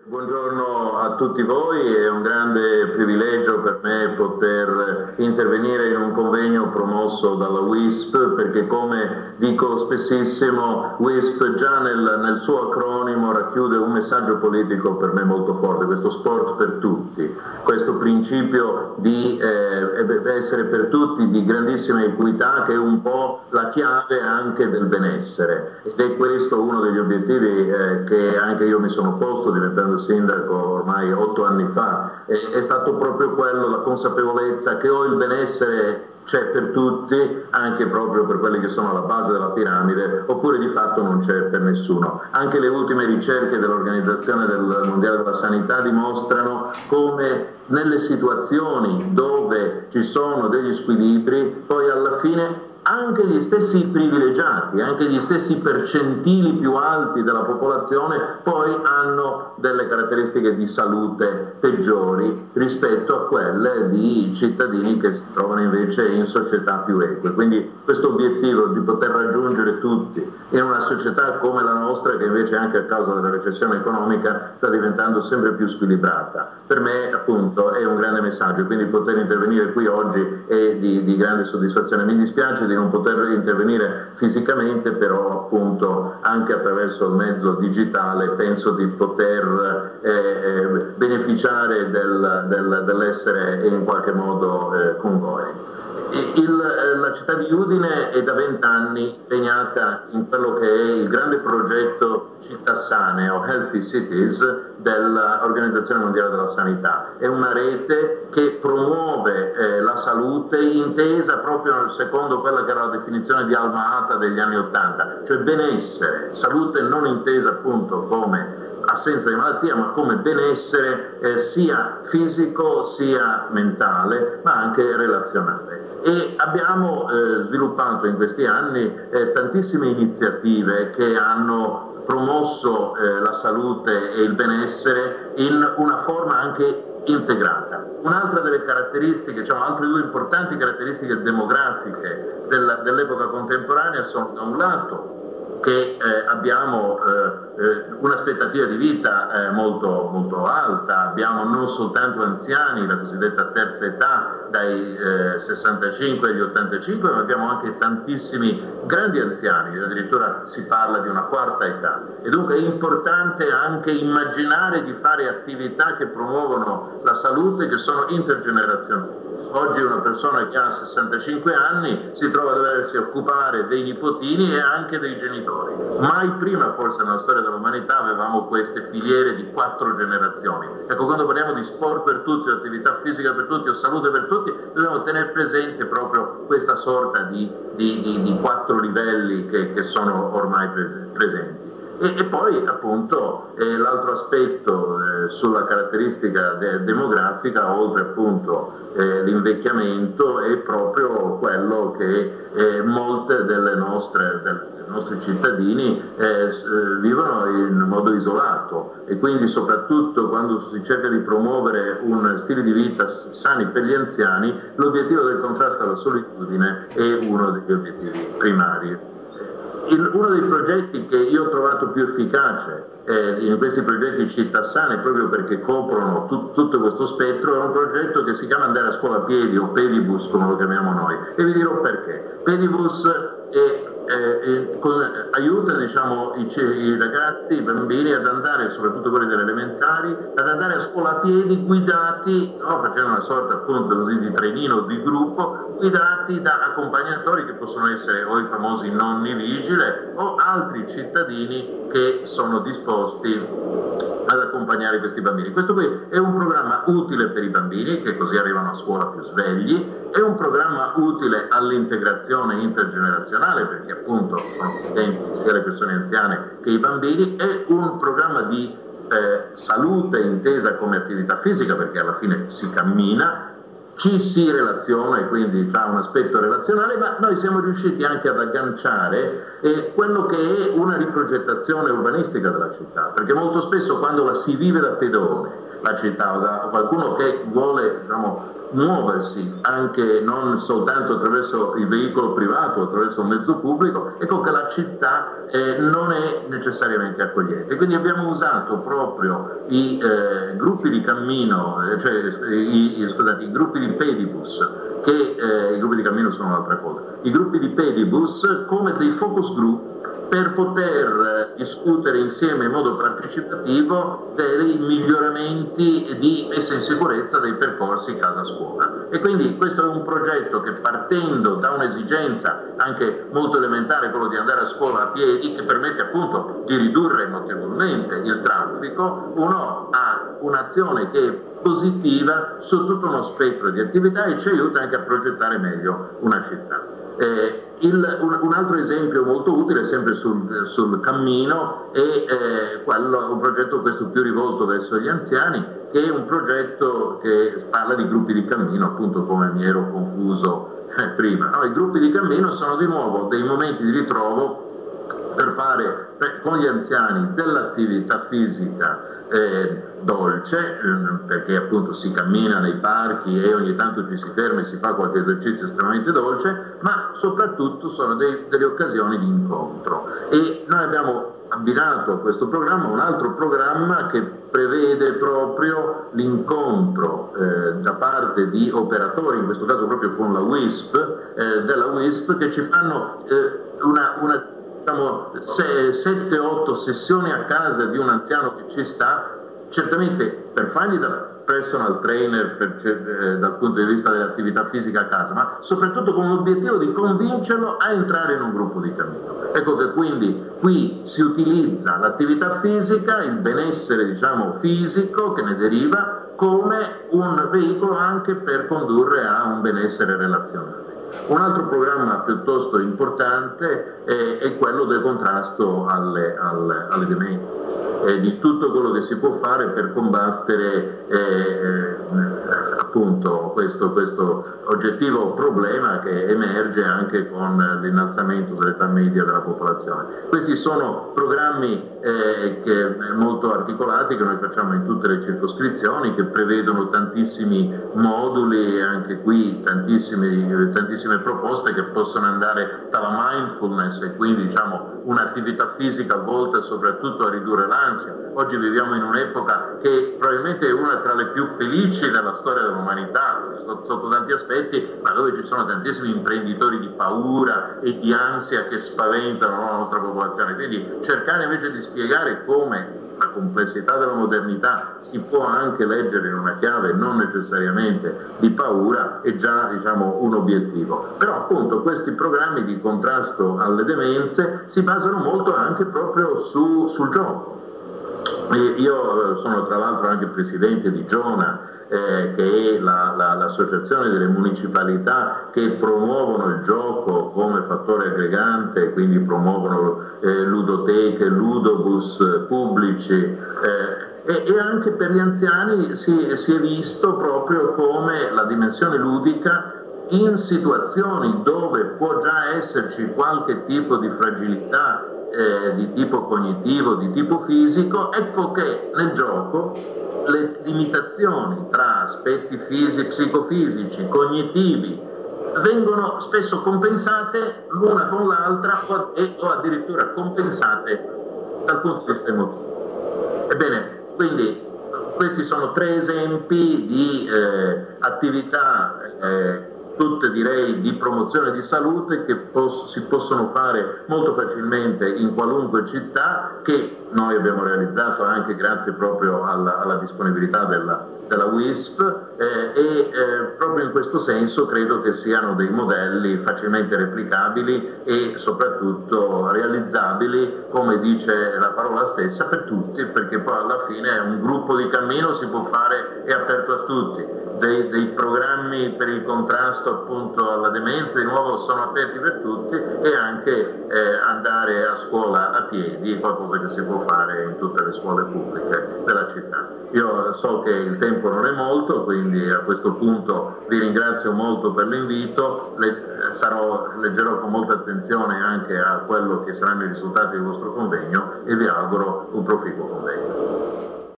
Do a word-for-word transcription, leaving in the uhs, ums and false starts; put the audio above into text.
Buongiorno a tutti voi, è un grande privilegio per me poter intervenire in un convegno promosso dalla W I S P, perché come dico spessissimo, W I S P già nel, nel suo acronimo racchiude un messaggio politico per me molto forte, questo sport per tutti, questo principio di eh, essere per tutti di grandissima equità che è un po' la chiave anche del benessere, ed è questo uno degli obiettivi eh, che anche io mi sono posto diventando sindaco ormai otto anni fa. E, è stato proprio quello, la consapevolezza che o il benessere c'è per tutti, anche proprio per quelli che sono alla base della piramide, oppure di fatto non c'è per nessuno. Anche le ultime ricerche dell'Organizzazione del Mondiale della Sanità dimostrano come nelle situazioni dove ci sono degli squilibri, poi alla fine anche gli stessi privilegiati, anche gli stessi percentili più alti della popolazione poi hanno delle caratteristiche di salute peggiori rispetto a quelle di cittadini che si trovano invece in società più eque. Quindi questo obiettivo di poter raggiungere tutti in una società come la nostra, che invece anche a causa della recessione economica sta diventando sempre più squilibrata, per me appunto è un grande messaggio, quindi poter intervenire qui oggi è di, di grande soddisfazione. Mi dispiace di non poter intervenire fisicamente, però appunto anche attraverso il mezzo digitale penso di poter eh, eh, beneficiare del, del, dell'essere in qualche modo eh, con voi. Il, la città di Udine è da vent'anni impegnata in quello che è il grande progetto Città Sane o Healthy Cities dell'Organizzazione Mondiale della Sanità. È una rete che promuove eh, la salute intesa proprio secondo quella che era la definizione di Alma Ata degli anni Ottanta, cioè benessere, salute non intesa appunto come assenza di malattia, ma come benessere eh, sia fisico sia mentale, ma anche relazionale. E abbiamo eh, sviluppato in questi anni eh, tantissime iniziative che hanno promosso eh, la salute e il benessere in una forma anche integrata. Un'altra delle caratteristiche, diciamo, altre due importanti caratteristiche demografiche del, dell'epoca contemporanea sono da un lato che eh, abbiamo eh, eh, un'aspettativa di vita eh, molto, molto alta, abbiamo non soltanto anziani, la cosiddetta terza età, dai eh, sessantacinque agli ottantacinque, ma abbiamo anche tantissimi grandi anziani, addirittura si parla di una quarta età. E dunque è importante anche immaginare di fare attività che promuovono la salute, che sono intergenerazionali. Oggi una persona che ha sessantacinque anni si trova a doversi occupare dei nipotini e anche dei genitori. Mai prima forse nella storia dell'umanità avevamo queste filiere di quattro generazioni. Ecco, quando parliamo di sport per tutti, o attività fisica per tutti, o salute per tutti, dobbiamo tenere presente proprio questa sorta di, di, di, di quattro livelli che, che sono ormai presenti. E, e poi appunto eh, l'altro aspetto eh, sulla caratteristica de demografica, oltre appunto eh, l'invecchiamento, è proprio quello che eh, molte delle nostre, dei nostri cittadini eh, vivono in modo isolato, e quindi soprattutto quando si cerca di promuovere un stile di vita sani per gli anziani, l'obiettivo del contrasto alla solitudine è uno degli obiettivi primari. Il, uno dei progetti che io ho trovato più efficace eh, in questi progetti Città Sane, proprio perché coprono tut, tutto questo spettro, è un progetto che si chiama Andare a scuola a piedi, o Pedibus come lo chiamiamo noi, e vi dirò perché. Pedibus è Eh, con, aiuta diciamo, i, i ragazzi, i bambini ad andare, soprattutto quelli delle elementari, ad andare a scuola a piedi guidati, no, facendo una sorta appunto così di trenino, di gruppo, guidati da accompagnatori che possono essere o i famosi nonni vigile o altri cittadini che sono disposti ad accompagnare questi bambini. Questo qui è un programma utile per i bambini, che così arrivano a scuola più svegli, è un programma utile all'integrazione intergenerazionale, perché appunto sono presenti sia le persone anziane che i bambini, è un programma di eh, salute intesa come attività fisica, perché alla fine si cammina, ci si relaziona e quindi ha un aspetto relazionale, ma noi siamo riusciti anche ad agganciare eh, quello che è una riprogettazione urbanistica della città, perché molto spesso quando la si vive da pedone, la città, o da qualcuno che vuole, diciamo, muoversi anche non soltanto attraverso il veicolo privato, attraverso un mezzo pubblico, ecco che la città eh, non è necessariamente accogliente. Quindi abbiamo usato proprio i eh, gruppi di cammino, eh, cioè i, i, scusate, i gruppi di pedibus, che eh, i gruppi di cammino sono un'altra cosa, i gruppi di pedibus come dei focus group per poter discutere insieme in modo partecipativo dei miglioramenti di messa in sicurezza dei percorsi casa-scuola. E quindi questo è un progetto che, partendo da un'esigenza anche molto elementare, quello di andare a scuola a piedi, che permette appunto di ridurre notevolmente il traffico, uno ha un'azione che è positiva su tutto uno spettro di attività e ci aiuta anche a progettare meglio una città. Eh, il, un, un altro esempio molto utile, sempre sul, sul cammino, è eh, quello, un progetto questo più rivolto verso gli anziani, che è un progetto che parla di gruppi di cammino, appunto come mi ero confuso eh, prima. No, i gruppi di cammino sono di nuovo dei momenti di ritrovo per fare per, con gli anziani dell'attività fisica Eh, dolce, eh, perché appunto si cammina nei parchi e ogni tanto ci si ferma e si fa qualche esercizio estremamente dolce, ma soprattutto sono dei, delle occasioni di incontro. E noi abbiamo abbinato a questo programma un altro programma che prevede proprio l'incontro eh, da parte di operatori, in questo caso proprio con la W I S P, eh, della W I S P, che ci fanno eh, una, una diciamo, sette otto sessioni a casa di un anziano che ci sta, certamente per fargli da personal trainer per, eh, dal punto di vista dell'attività fisica a casa, ma soprattutto con l'obiettivo di convincerlo a entrare in un gruppo di cammino. Ecco che quindi qui si utilizza l'attività fisica, il benessere, diciamo, fisico che ne deriva, come un veicolo anche per condurre a un benessere relazionale. Un altro programma piuttosto importante è, è quello del contrasto alle, alle, alle demenze, e di tutto quello che si può fare per combattere eh, appunto questo, questo oggettivo problema che emerge anche con l'innalzamento dell'età media della popolazione. Questi sono programmi eh, che, molto articolati, che noi facciamo in tutte le circoscrizioni, che prevedono tantissimi moduli, anche qui tantissimi, tantissime proposte che possono andare dalla mindfulness, e quindi diciamo un'attività fisica volta soprattutto a ridurre l'ansia. Oggi viviamo in un'epoca che probabilmente è una tra le più felici della storia dell'umanità sotto tanti aspetti, ma dove ci sono tantissimi imprenditori di paura e di ansia che spaventano la nostra popolazione. Quindi cercare invece di spiegare come la complessità della modernità si può anche leggere in una chiave non necessariamente di paura è già, diciamo, un obiettivo. Però appunto questi programmi di contrasto alle demenze si basano molto anche proprio su, sul gioco. Io sono tra l'altro anche presidente di Giona, eh, che è la, la, l'associazione delle municipalità che promuovono il gioco come fattore aggregante, quindi promuovono eh, ludoteche, ludobus pubblici, eh, e, e anche per gli anziani si, si è visto proprio come la dimensione ludica in situazioni dove può già esserci qualche tipo di fragilità Eh, di tipo cognitivo, di tipo fisico, ecco che nel gioco le limitazioni tra aspetti fisici, psicofisici, cognitivi vengono spesso compensate l'una con l'altra o, e, o addirittura compensate dal punto di vista emotivo. Ebbene, quindi questi sono tre esempi di eh, attività eh, tutte direi di promozione di salute che pos- si possono fare molto facilmente in qualunque città, che noi abbiamo realizzato anche grazie proprio alla, alla disponibilità della, della W I S P, eh, e eh, proprio in questo senso credo che siano dei modelli facilmente replicabili e soprattutto realizzabili, come dice la parola stessa, per tutti, perché poi alla fine un gruppo di cammino si può fare, è aperto a tutti. Dei, dei programmi per il contrasto contrasto appunto alla demenza di nuovo sono aperti per tutti, e anche eh, andare a scuola a piedi, qualcosa che si può fare in tutte le scuole pubbliche della città. Io so che il tempo non è molto, quindi a questo punto vi ringrazio molto per l'invito, Le, sarò, leggerò con molta attenzione anche a quello che saranno i risultati del vostro convegno e vi auguro un proficuo convegno.